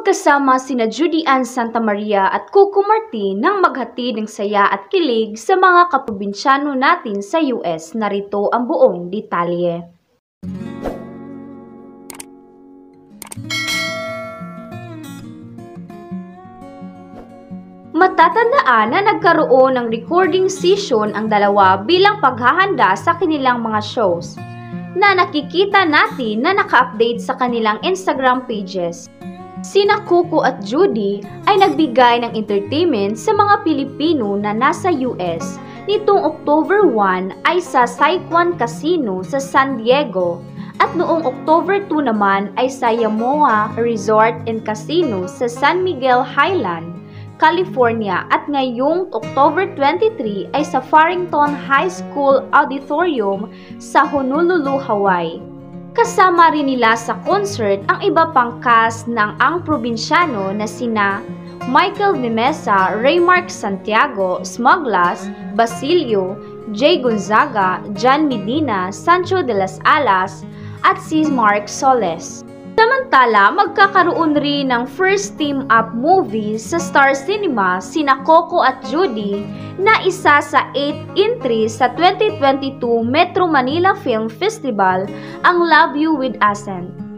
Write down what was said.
Magkasama sina Judy Ann Santamaria at Coco Martin nang maghatid ng saya at kilig sa mga kaprobinsyano natin sa US. Narito ang buong detalye. Matatandaan na nagkaroon ng recording session ang dalawa bilang paghahanda sa kanilang mga shows na nakikita natin na naka-update sa kanilang Instagram pages. Sina Coco at Judy ay nagbigay ng entertainment sa mga Pilipino na nasa US nitong October 1 ay sa Saikwan Casino sa San Diego at noong October 2 naman ay sa Yamoa Resort and Casino sa San Miguel Highland, California at ngayong October 23 ay sa Farrington High School Auditorium sa Honolulu, Hawaii. Kasama rin nila sa concert ang iba pang cast ng Ang Probinsyano na sina Michael Nemesa, Raymark Santiago, Smuglas, Basilio, Jay Gonzaga, John Medina, Sancho de las Alas at si Mark Soles. Samantala, magkakaroon rin ng first team-up movie sa Star Cinema sina Coco at Judy na isa sa 8 entries sa 2022 Metro Manila Film Festival, ang Love You with Accent.